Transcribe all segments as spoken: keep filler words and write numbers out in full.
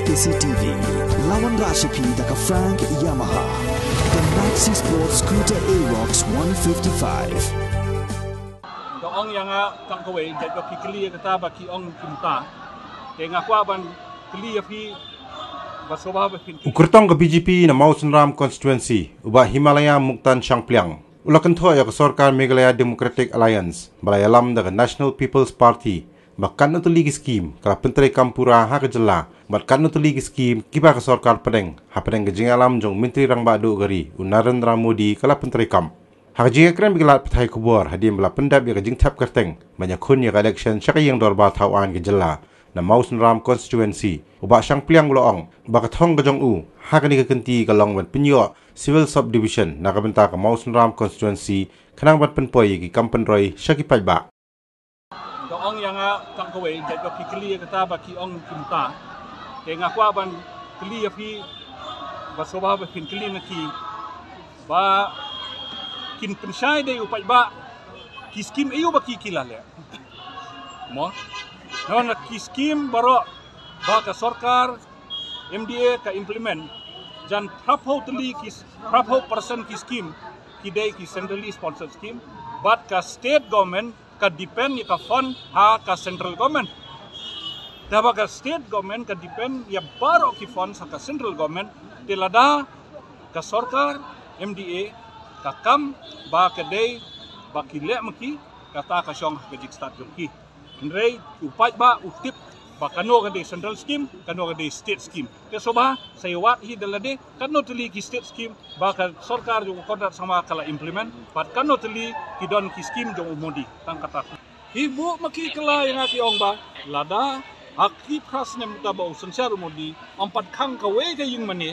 K C T V, lawan Rashipi daka Frank Yamaha, the Maxi Sports Scooter Aerox one fifty-five. Ong yang kang kowe jadi kili kata baki ong kimta, tengah kuaban kili api basoba bapin. Ukurtong ke B J P na Mawson Ram constituency, ubah Himalaya Muktan Shangpliang. Ulakan thua ya ke Sorkar Meghalaya Democratic Alliance, balayalam dengan National People's Party, bahkan untuk ligi skim, kalau Penteri Kampura ha kejela, bahkan untuk ligi skim, kiba ke Sorkar Pedeng, ha Pedeng kejengalam jong Menteri Rang Badu gari, Narendra Modi kalau Penteri Kam. Ha kejinga keren bigelat petai kubur, hadim bela pendap ya kejing tap kerteng, banyak kun ya election syaki yang dorba tauan kejela, na Mawson Ram constituency, ubah Shangpliang uloong, bakat hong kejong u, ha kani kekenti kalong ban penyo, Civil Subdivision na kabenta ka Mawson Ram constituency kanang bat penpoy ki Kampen Roy syaki pajba. Ong yang kang kowe jadi kili kata baki ong kimta, tengah kuaban kili api basoba bapin kili naki, ba kin pensai de upai ba kiskim iyo baki kilale. Mo, nawan kiskim baro ba ka Sorkar M D A ka implement jan prapho tali kis prapho person ki scheme ki dai ki centrally sponsored scheme but ka state government ka depend ka fund ha ka central government daba ka state government ka depend ya baro ki fund sa ka central government tilada ka Sorkar M D A ka kam ba ka dai ba ki le maki kata ka syong ka jik start ki ndrei upai ba utip ba kano ka di central scheme, kano ka di state scheme. Kaya so ba, sa iwat hi dalade, kano tali ki state scheme, ba ka Sorkar yung kontrat sama kala implement, but kano tali ki don ki scheme yung umodi, tang kata. Hibu makikala yung aki ong ba, lada, aki pras na mutaba o sansyar umodi, ang padkang kawe kayong mani,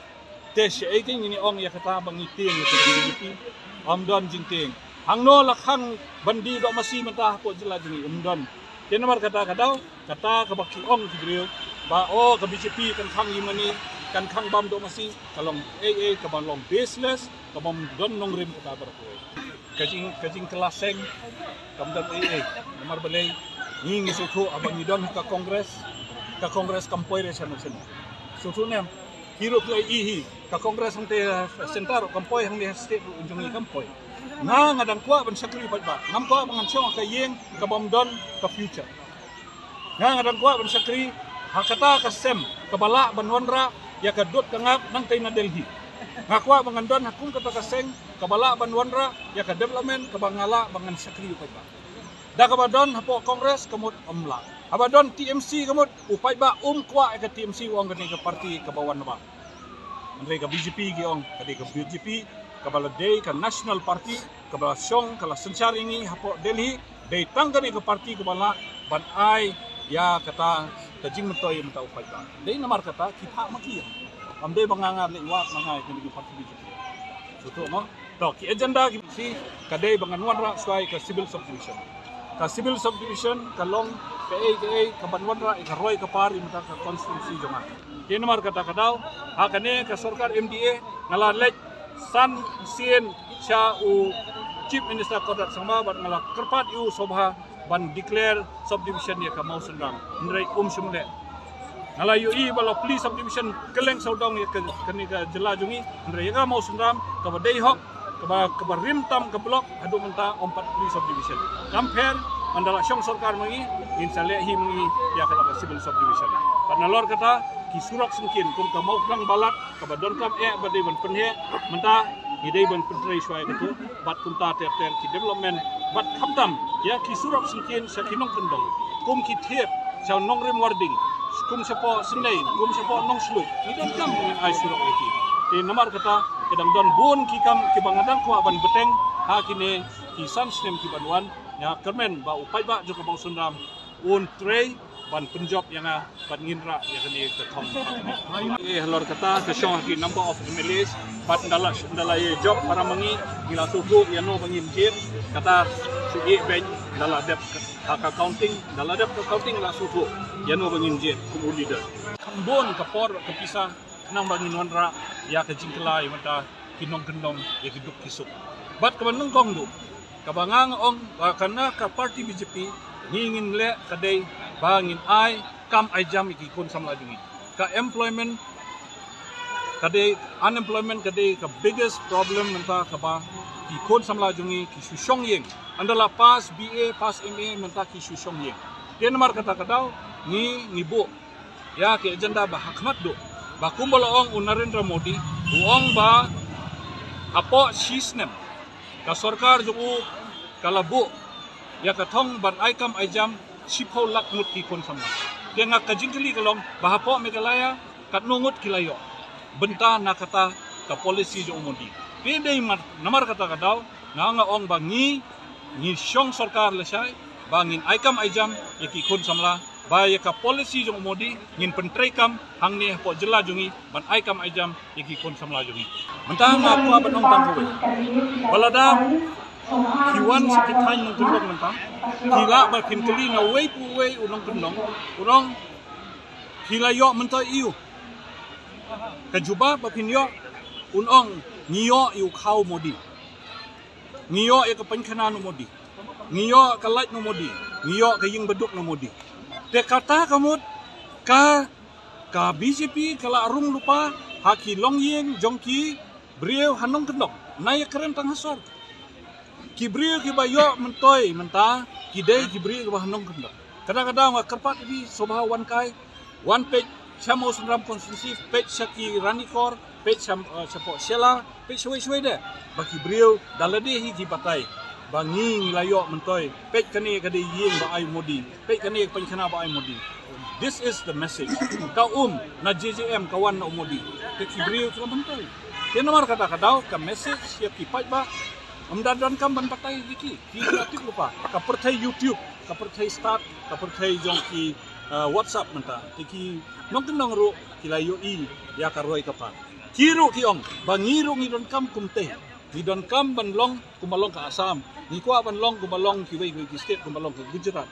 te siya ay kayong ini ong yakatabang iting yung B J P, ang don jinting. Hang no lakhang bandido masih mentah po jela jini umdon. Kaya naman kata-kata, kata kabaki ong kibrio, ba o ka B J P kan kang yimani, kan kang bam do masih, kalong A A kabalong baseless, kabam don nong rim kata berko. Kajing kajing kelaseng, kamdan A A, nomor balay, nging isutu abang idon ka kongres, ka kongres kampoy resan sen. Sutu nem, hirup lay ihi, ka kongres hang te sentaro kampoy hang de state unjungi kampoy. Nga ngadang kuat ban sakri ba ngam kuat bangan syong ka yeng ka bomdon ka future nga ngadang kuat ban sakri hakata ka sem ka bala ban wanra ya ka dot kangap nang tay na Delhi nga kuat bangan don hakung kata ka seng ka bala ban wanra ya ka development ka bangala bangan sakri ba da ka badon hapo kongres kamut amla abadon T M C kamut upay ba um kuat ka T M C wong gani ka party ka bawan ba andre ka B J P giong kadi ka B J P kabala day ka National Party kabala syong kala sensyar ini hapo Delhi day tanggani ka party kabala ban ay ya kata tajing mentoy menta upay ba day namar kata kita makiya amde bangangar le iwat mangai kini party B J P suto mo to ki agenda ki si kaday banganuan ra swai ka civil subdivision ka civil subdivision kalong ka A ka A ka banwan ra ka roy ka pari menta ka constituency joma kini namar kata kadaw hakane ka Sorkar M D A ngalalek San Sien Sha u Chief Minister kodat sama ban ngala kerpat u sobha ban declare subdivision ya ka Mawson Ram ndrei um sumle ngala yu i bala police subdivision keleng saudong ya kani ka jela jungi ndrei ka Mawson Ram ka badai hok ka ba ka rim tam ka blok adu menta empat police subdivision compare mandala syong Sorkar mangi insale hi mangi ya ka civil subdivision panalor kata ki surak singkin kum ka mau kang balat ka badon kam e badai ban penhe menta idai ban pentrai swai itu bat kum ta ter ter ki development bat khamtam ya ki surak singkin sa kinong kendong kum ki thiep sa nong rim warding kum sepo senai kum sepo nong sluk idon kam dengan ai surak iki te namar kata kedang don bun ki kam ki bangadang ko ban beteng ha kine ki san snem ki banwan ya kermen ba upai ba jo ka Mawson Ram un tray ban penjob yang ban nginra ya kini ke thong eh halor kata ke syong ki number of M L As bat ndala ndala ye job para mengi gila tuku ya no bangin jin kata su e ben ndala dep hak accounting ndala dep accounting la suku ya no bangin jin ku leader kambon ka por ka pisah nang bangin wanra ya ke jingkelai mata kinong kendong ya hidup kisuk bat ka banung kong du kabangang ong karena ka party B J P ngingin le kadai bangin ai kam ai jam iki kun samla jungi ka employment kade unemployment kade ka biggest problem menta ka ba ki kon samla jungi ki susong yeng andala pas B A pas M A menta ki susong yeng dia nomor kata kadau ni nibu ya ke agenda ba hakmat do ba kumbol ong Narendra Modi uong ba apo sisnem ka sarkar jungu kalabu ya katong ban aikam aijam sipho lak ngut ki kon samla dia ngak kajingkeli kalong bahapo Meghalaya kat nungut kilayo benta na kata ka policy jo Modi dia dei namar kata kadau nga nga ong bangi ni syong sarkar lesai bangin aikam aijam yaki kun samla ba ya ka policy jo Modi ngin pentrekam hang ni po jela jungi ban aikam aijam yaki kun samla jungi benta nga apa banong tangkuwe balada kiwan sakit hain nung tundong menta kila ba kinkeli na way pu way unong tundong unong kila yo menta iu kajuba bakin yo unong niyo yu kau Modi niyo ya kepenkana no Modi niyo ka light no Modi niyo ka ying beduk no Modi te kata kamut ka ka B J P kala arung lupa haki long yeng jongki brio hanong kendong naya keren tang hasor ki brio ki bayo mentoy menta ki dei ki brio ba hanong kendong kadang-kadang wa kerpat di sobha wan kai one page Chamo Sundram konstitusi page Shaki Ranikor page Cham Chapo Shela page shwe-shwe de baki brio dalade hi ki patai bangi ngilayo mentoy page kani kade yeng ba ai Modi page kani penkana ba ai Modi. This is the message ka um na J J M kawan na Modi ke ki brio ka mentoy dia nomor kata kadau ka message ya ki page ba amdadan kam ban patai diki ki kreatif lupa ka pertai YouTube ka pertai start ka pertai jongki uh, WhatsApp menta tiki nong kendong ru kilayo i ya karoi kapa kiru kiong bangiru ngidon kam kumte ngidon kam banlong kumalong ka Assam ni kwa banlong kumalong ki wei ki state kumalong ka Gujarat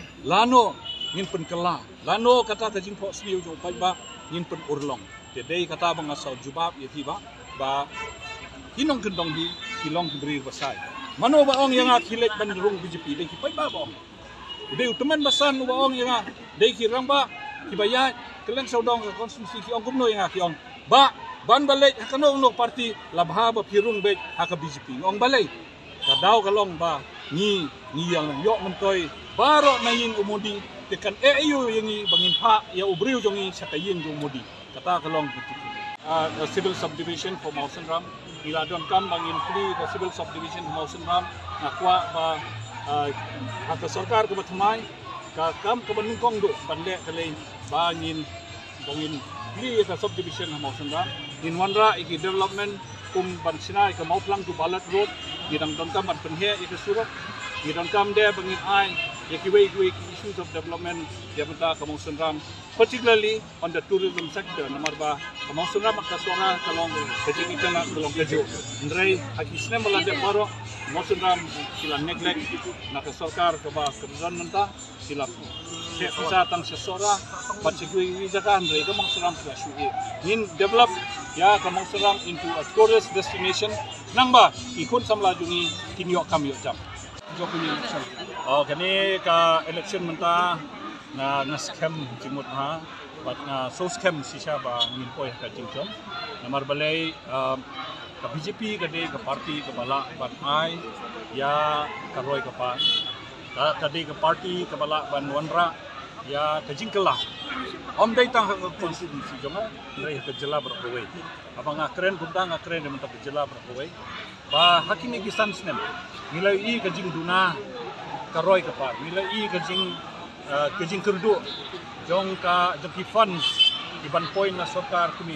lano ngin pen kala lano kata ka jingpo sniu jo pai ba ngin pen urlong tedei kata bang asal jubab ya tiba ba hinong kendong di kilong beri basai mano ba ong yang akilet ban rung B J P dei ki pai ba ba dei uteman basan ba ong yang dei ki rang ba ki bayat kelen saudong ka konstitusi ki ong kumno yang ki ong ba ban balai kano ong parti labha ba pirung bet haka B J P ong balai kadau kalong ba ni ni yang yok mentoy baro na yin Modi tekan e ayu yang ni bangin pa ya ubriu jongi sakayin jo Modi kata kalong gitu uh, civil subdivision for Mawson Ram iladon kam bangin free the civil subdivision for Mawson Ram nakwa ba uh, haka sarkar ko matmai ka kam ka banungkong do bande kale bangin bangin free the subdivision for Mawson Ram in wanra iki development kum ban sinai ka mauplang to balat road idang don kam ban penhe iki surat idang kam de bangin ai yaki way way issues of development dia menta ka Mawson Ram particularly on the tourism sector nomor ba ka Mawson Ram ka sona kalong kajing ikan kalong kajo ndrei haki snem balade baro Mawson Ram sila neglect na ka sarkar ka ba kerjaan menta sila se kesehatan sesora pacigui wijakan ndrei ka Mawson Ram ka shugi in develop ya ka Mawson Ram into a tourist destination nangba ikut samla jungi kinyo kam yo jam Jokowi election. Oh, kini ka election menta na na scam jimut ha, but na so scam sisa ba ngilpoi ka jingchom. Namar balai ka B J P ka de ka party ka bala ban ai ya karoi ka pa. Ka ka de ka party ka bala ban wanra ya ka jingkela. Om dai tang konstitusi jonga rei ka jela berkowe. Abang ngakren bunda ngakren menta ka jela berkowe. Ba hakimi kisan snem nilai i kajing duna karoi kapa nilai i kajing uh, kajing kerdu jong ka jaki funds iban point na sarkar kami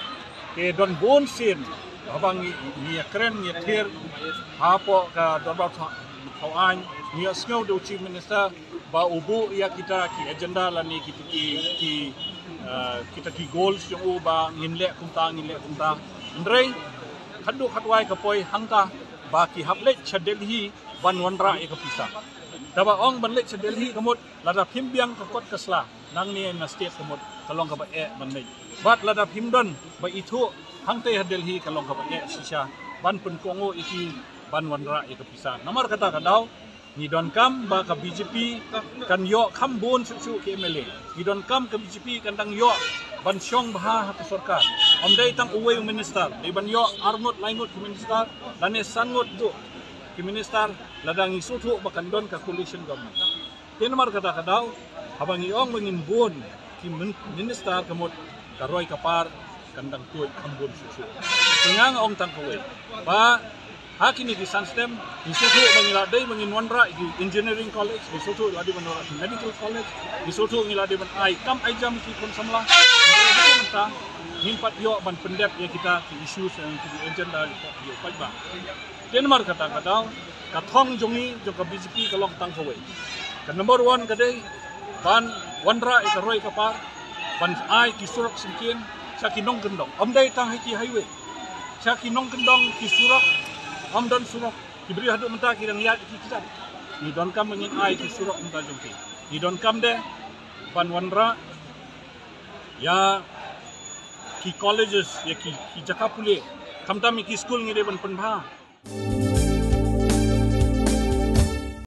ke don bon sin abang ni keren ni clear hapo ka dorba thawan ni asngau do chief minister ba ubu ya kita ki agenda lani kita ki ki uh, kita ki goals yung uba nginle kumta nginle kumta ndrei khadu khatwai kapoi hangka baki hablet cha Delhi ban wanra e kapisa daba ong banlet cha Delhi kamut lada phimbiang ka kot kasla nang ni na state kamut kalong ka ba e banlet bat lada phimdon ba itu hangte ha Delhi kalong ka ba e sisa ban pun kongo iki ban wanra e kapisa namar kata kadau ni don kam ba ka B J P kan yo kam bon su su ke M L A ni don kam ka B J P kan dang yo ban syong bah ha sarkar om dai tang uwe minister ni ban yo arngot laingot ke minister dan sangot tu ke minister ladang isu tu bakan don ka coalition government ten mar kata kadau habang iong mengin bon ki minister kemot karoi kapar kandang tuai kambon susu tengang ong tang kowe ba hakini di Sunstem disutu mengila dai mengin wanra di engineering college disutu ladi menora di medical college disutu ngila di ban ai kam ai jam ki kon samla kita himpat yo ban pendep ya kita ki isu yang ki agenda yo pai ba Denmark kata kata kathong jongi jo ka B J P kalong tang kowe ka number one kadai ban wanra e karoi kapar ban ai ki surak simkin sa kinong kendong om dai tang hiki highway sa kinong kendong ki surak om don surak diberi haduk mentah kirang lihat ki kita ni don kam mengin ai ki surak mentah jongki ni don kam de ban wanra ya ki colleges ya ki ki jakapule kam tam ki school ngi de ban penbha